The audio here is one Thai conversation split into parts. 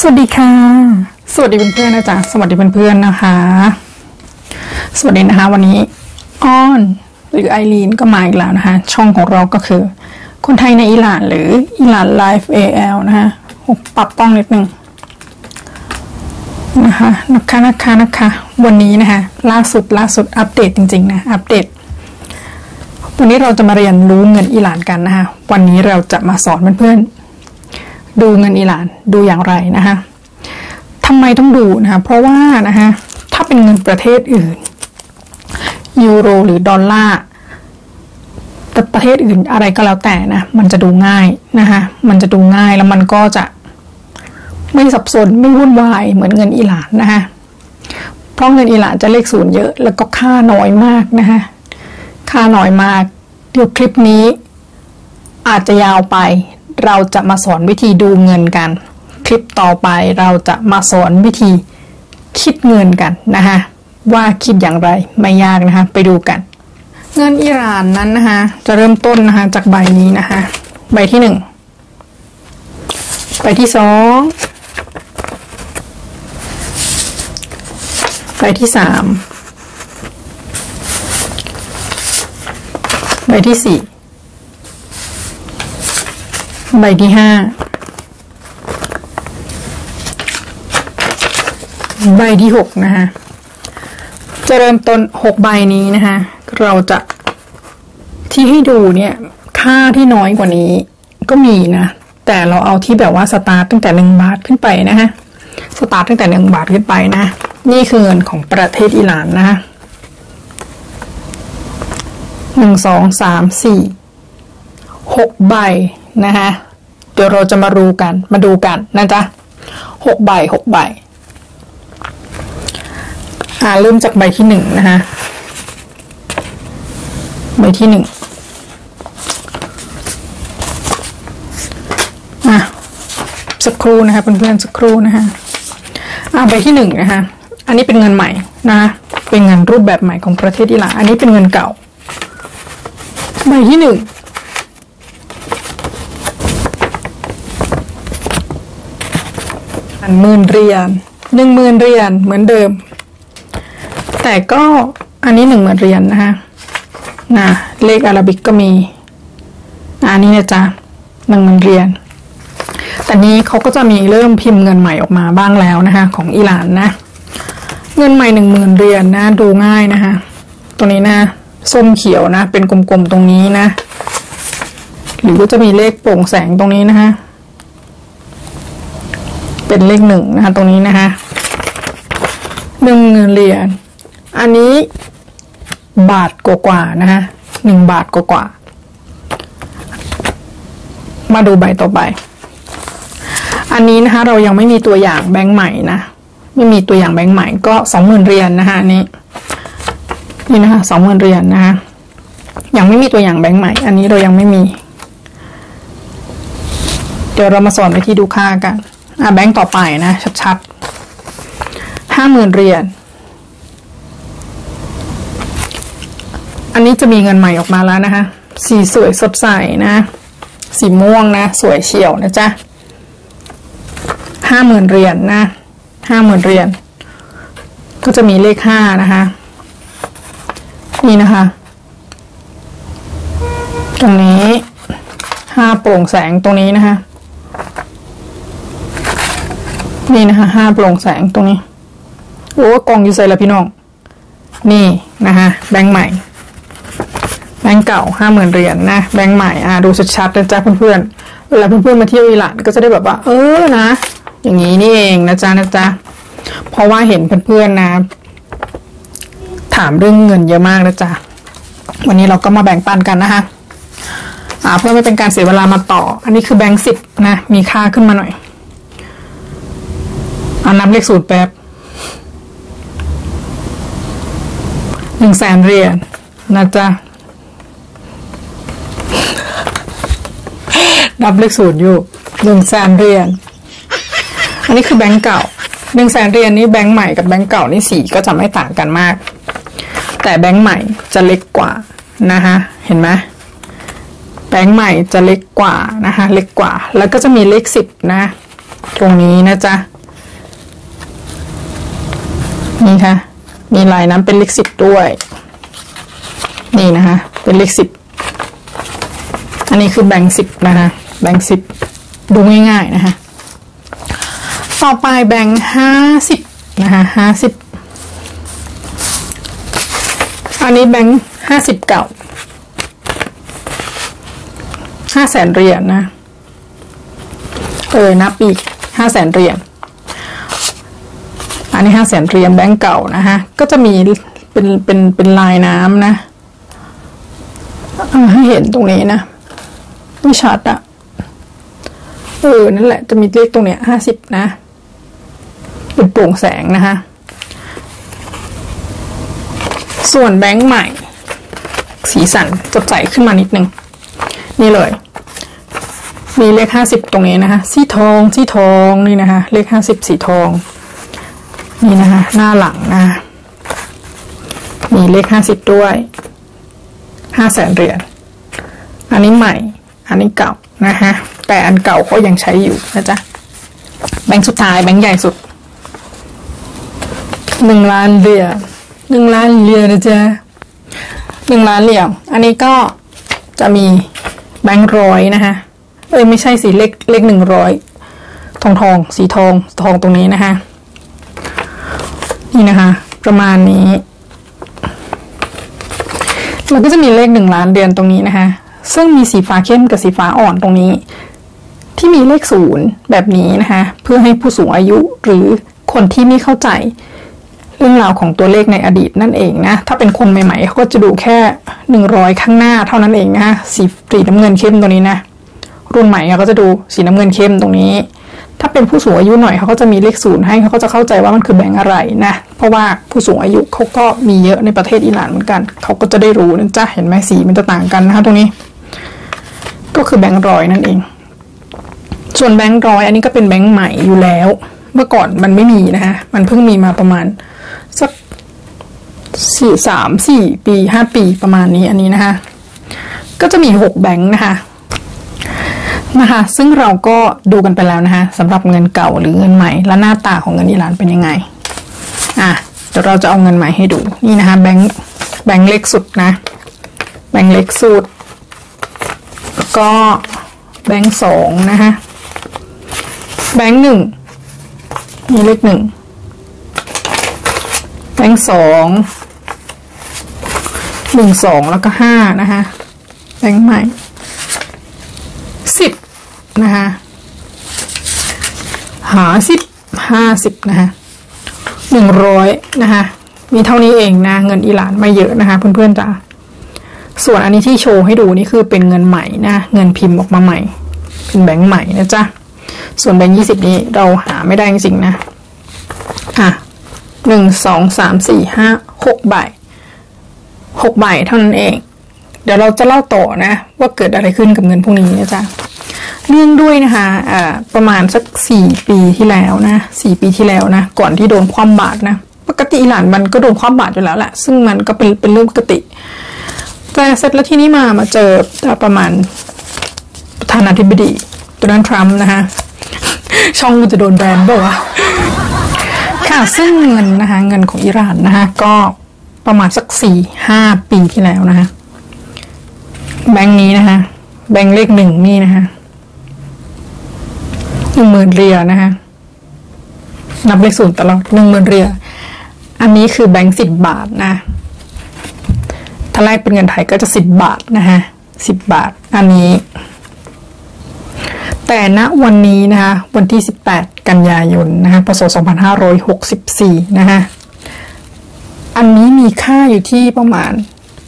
สวัสดีค่ะสวัสดีเพื่อนๆนะจ๊ะสวัสดีเพื่อนๆนะคะสวัสดีนะคะวันนี้อ้อนหรือไอรีนก็มาอีกแล้วนะคะช่องของเราก็คือคนไทยในอิหร่านหรืออิหร่านไลฟ์ AL นะคะปรับป้องนิดนึงนะคะวันนี้นะคะล่าสุดอัปเดตจริงๆนะอัปเดตวันนี้เราจะมาเรียนรู้เงินอิหร่านกันนะคะวันนี้เราจะมาสอนเพื่อนๆดูเงินอิหร่านดูอย่างไรนะคะทำไมต้องดูนะคะเพราะว่านะคะถ้าเป็นเงินประเทศอื่นยูโรหรือดอลลาร์แต่ประเทศอื่นอะไรก็แล้วแต่นะมันจะดูง่ายนะคะมันจะดูง่ายแล้วมันก็จะไม่สับสนไม่วุ่นวายเหมือนเงินอิหร่านนะคะเพราะเงินอิหร่านจะเลขศูนย์เยอะแล้วก็ค่าน้อยมากนะคะค่าน้อยมากเดี๋ยวคลิปนี้อาจจะยาวไปเราจะมาสอนวิธีดูเงินกันคลิปต่อไปเราจะมาสอนวิธีคิดเงินกันนะคะว่าคิดอย่างไรไม่ยากนะคะไปดูกันเงินอิหร่านนั้นนะคะจะเริ่มต้นนะคะจากใบนี้นะคะใบที่หนึ่งใบที่สองใบที่สามใบที่สี่ใบที่ห้าใบที่หกนะคะจะเริ่มต้น6ใบนี้นะคะเราจะที่ให้ดูเนี่ยค่าที่น้อยกว่านี้ก็มีนะแต่เราเอาที่แบบว่าสตาร์ทตั้งแต่1 บาทขึ้นไปนะคะสตาร์ทตั้งแต่1 บาทขึ้นไปนะนี่คือเงินของประเทศอิหร่านนะคะ1 2 3 4 6ใบนะคะเดี๋ยวเราจะมาดูกันนะจ๊ะ6 ใบเริ่มจากใบที่1นะคะใบที่1สักครู่นะคะเพื่อนๆสักครู่นะคะใบที่1นะคะอันนี้เป็นเงินใหม่นะคะเป็นเงินรูปแบบใหม่ของประเทศอิหร่านอันนี้เป็นเงินเก่าใบที่110,000 เหรียญ 10,000 เหรียญเหมือนเดิมแต่ก็อันนี้10,000 เหรียญนะคะเลขอาราบิกก็มีอันนี้นะจ๊ะ10,000 เหรียญแต่นี้เขาก็จะมีเริ่มพิมพ์เงินใหม่ออกมาบ้างแล้วนะคะของอิหร่านนะเงินใหม่10,000 เหรียญนะดูง่ายนะคะตัวนี้นะส้มเขียวนะเป็นกลมๆตรงนี้นะหรือว่าจะมีเลขโปร่งแสงตรงนี้นะคะเป็นเลข1นะคะตรงนี้นะคะ10,000 เหรียญอันนี้บาทกว่าๆนะคะ1 บาทกว่าๆมาดูใบต่อไปอันนี้นะคะเรายังไม่มีตัวอย่างแบงค์ใหม่นะไม่มีตัวอย่างแบงค์ใหม่ก็20,000 เหรียญนะคะนี่นะคะ20,000 เหรียญนะคะยังไม่มีตัวอย่างแบงค์ใหม่อันนี้เรายังไม่มีเดี๋ยวเรามาสอนวิธีดูค่ากันแบงค์ต่อไปนะชัดๆ50,000 เหรียญอันนี้จะมีเงินใหม่ออกมาแล้วนะคะสีสวยสดใสนะสีม่วงนะสวยเฉียวนะจ๊ะ50,000 เหรียญนะ50,000 เหรียญก็จะมีเลข5นะคะนี่นะคะตรงนี้5โปร่งแสงตรงนี้นะคะนี่นะคะ5โปร่งแสงตรงนี้โอ้กองอยู่ใส่ละพี่น้องนี่นะคะแบงค์ใหม่แบงค์เก่า50,000 เหรียญนะแบงค์ใหม่ดูชัดๆนะจ๊ะเพื่อนๆเวลาเพื่อนๆมาเที่ยวอิหร่านก็จะได้แบบว่านะอย่างนี้นี่เองนะจ๊ะเพราะว่าเห็นเพื่อนๆนะถามเรื่องเงินเยอะมากนะจ๊ะวันนี้เราก็มาแบ่งปันกันนะคะเพื่อไม่เป็นการเสียเวลามาต่ออันนี้คือแบงค์10นะมีค่าขึ้นมาหน่อยนับเลขสูตรแป๊บ100,000 เหรียญนะจ๊ะนับเลขสูตรอยู่100,000 เหรียญอันนี้คือแบงค์เก่า100,000 เหรียญนี้แบงค์ใหม่กับแบงค์เก่านี่สีก็จะไม่ต่างกันมากแต่แบงค์ใหม่จะเล็กกว่านะคะเห็นไหมแบงค์ใหม่จะเล็กกว่านะคะเล็กกว่าแล้วก็จะมีเลข10นะตรงนี้นะจ๊ะนี่ค่ะมีลายน้ำเป็นเลข10ด้วยนี่นะคะเป็นเลข10อันนี้คือแบงค์10นะคะแบงค์10ดูง่ายๆนะคะต่อไปแบงค์50นะคะ50อันนี้แบงค์50เก่า500,000 เหรียญนะนับอีก500,000 เหรียญอันนี้500,000 เหรียญแบงค์เก่านะคะก็จะมีเป็นลายน้ำนะให้เห็นตรงนี้นะไม่ชัดอ่ะนั่นแหละจะมีเลขตรงเนี้ย50นะเป็นโปร่งแสงนะคะส่วนแบงค์ใหม่สีสันสดใสขึ้นมานิดนึงนี่เลยมีเลข50ตรงนี้นะคะสีทองนี่นะคะเลข50สีทองนี่นะคะหน้าหลังนะมีเลข50ด้วย500,000 เหรียญอันนี้ใหม่อันนี้เก่านะคะแต่อันเก่าก็ยังใช้อยู่นะจ๊ะแบงค์สุดท้ายแบงค์ใหญ่สุด1 ล้านเหรียญ1 ล้านเหรียญนะจ๊ะ1 ล้านเหรียญอันนี้ก็จะมีแบงค์100นะคะไม่ใช่สีเลข100ทองสีทองตรงนี้นะคะนี่นะคะประมาณนี้แล้วก็จะมีเลข1 ล้านเหรียญตรงนี้นะคะซึ่งมีสีฟ้าเข้มกับสีฟ้าอ่อนตรงนี้ที่มีเลข0แบบนี้นะคะเพื่อให้ผู้สูงอายุหรือคนที่ไม่เข้าใจเรื่องราวของตัวเลขในอดีตนั่นเองนะถ้าเป็นคนใหม่ๆเขาก็จะดูแค่100ข้างหน้าเท่านั้นเองนะสีน้ำเงินเข้มตรงนี้นะรุ่นใหม่ก็จะดูสีน้ำเงินเข้มตรงนี้ถ้าเป็นผู้สูงอายุหน่อยเขาก็จะมีเลข0ให้เขาก็จะเข้าใจว่ามันคือแบงค์อะไรนะเพราะว่าผู้สูงอายุเขาก็มีเยอะในประเทศอิหร่านเหมือนกันเขาก็จะได้รู้นะจ๊ะเห็นไหมสีมันจะต่างกันนะคะตรงนี้ก็คือแบงค์100นั่นเองส่วนแบงค์100อันนี้ก็เป็นแบงค์ใหม่อยู่แล้วเมื่อก่อนมันไม่มีนะคะมันเพิ่งมีมาประมาณสัก3-4 ปี5 ปีประมาณนี้อันนี้นะคะก็จะมี6แบงค์นะคะซึ่งเราก็ดูกันไปแล้วนะคะสำหรับเงินเก่าหรือเงินใหม่และหน้าตาของเงินอิหร่านเป็นยังไงเดี๋ยวเราจะเอาเงินใหม่ให้ดูนี่นะคะแบงค์เล็กสุดนะแบงค์เล็กสุดแล้วก็แบงค์2นะคะแบงค์1มีเลข1แบงค์2แล้วก็5นะคะแบงค์ใหม่10นะคะ50นะคะ100นะคะมีเท่านี้เองนะเงินอิหร่านไม่เยอะนะคะเพื่อนๆจ้ะส่วนอันนี้ที่โชว์ให้ดูนี่คือเป็นเงินใหม่นะเงินพิมพ์ออกมาใหม่เป็นแบงค์ใหม่นะจ๊ะส่วนแบงค์20นี้เราหาไม่ได้จริงๆนะ1 2 3 4 5 6 ใบเท่านั้นเองเดี๋ยวเราจะเล่าต่อนะว่าเกิดอะไรขึ้นกับเงินพวกนี้นะจ๊ะเนื่องด้วยนะคะประมาณสัก4 ปีที่แล้วนะ4 ปีที่แล้วนะก่อนที่โดนคว่ำบาตรนะปกติอิหร่านมันก็โดนคว่ำบาตรอยู่แล้วแหละซึ่งมันก็เป็นเรื่องปกติแต่เสร็จแล้วที่นี้มาเจอประมาณประธานาธิบดีโดนัลด์ทรัมป์นะคะช่องมันจะโดนแบนป่าวะค่ะซึ่งเงินนะคะเงินของอิหร่านนะคะก็ประมาณสัก4-5 ปีที่แล้วนะคะแบงค์นี้นะคะแบงค์เลข1นี่นะคะ10,000 เหรียญนะคะนับเลข0ตลอด10,000 เหรียญอันนี้คือแบงค์10 บาทนะถ้าแรกเป็นเงินไทยก็จะ10 บาทนะคะ10 บาทอันนี้แต่ณวันนี้นะคะวันที่18 กันยายนนะคะพศ2564นะคะอันนี้มีค่าอยู่ที่ประมาณ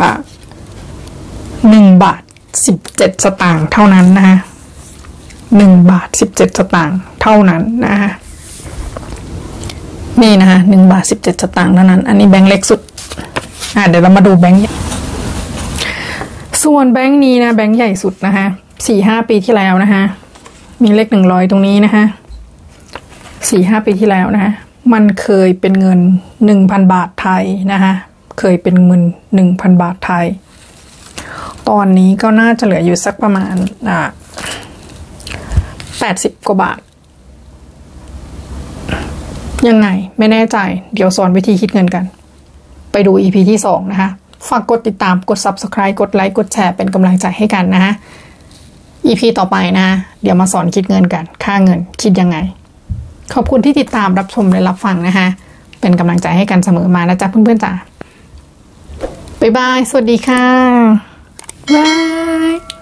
1 บาท 17 สตางค์เท่านั้นนะคะ1 บาท 17 สตางค์เท่านั้นนะคะนี่นะคะ1 บาท 17 สตางค์เท่านั้นอันนี้แบงค์เล็กสุดเดี๋ยวเรามาดูแบงค์ส่วนแบงค์นี้นะแบงค์ใหญ่สุดนะคะ4-5 ปีที่แล้วนะคะมีเลข100ตรงนี้นะคะ4-5 ปีที่แล้วนะคะมันเคยเป็นเงิน 1,000 บาทไทยนะคะเคยเป็นเงิน 1,000 บาทไทยตอนนี้ก็น่าจะเหลืออยู่สักประมาณ80 กว่าบาทยังไงไม่แน่ใจเดี๋ยวสอนวิธีคิดเงินกันไปดู EP ที่2นะคะฝากกดติดตามกด Subscribe กดไลค์กดแชร์เป็นกำลังใจให้กันนะคะ EP ต่อไปนะเดี๋ยวมาสอนคิดเงินกันค่าเงินคิดยังไงขอบคุณที่ติดตามรับชมและรับฟังนะคะเป็นกำลังใจให้กันเสมอมานะจ๊ะเพื่อนๆจ๋าบ๊ายบายสวัสดีค่ะบาย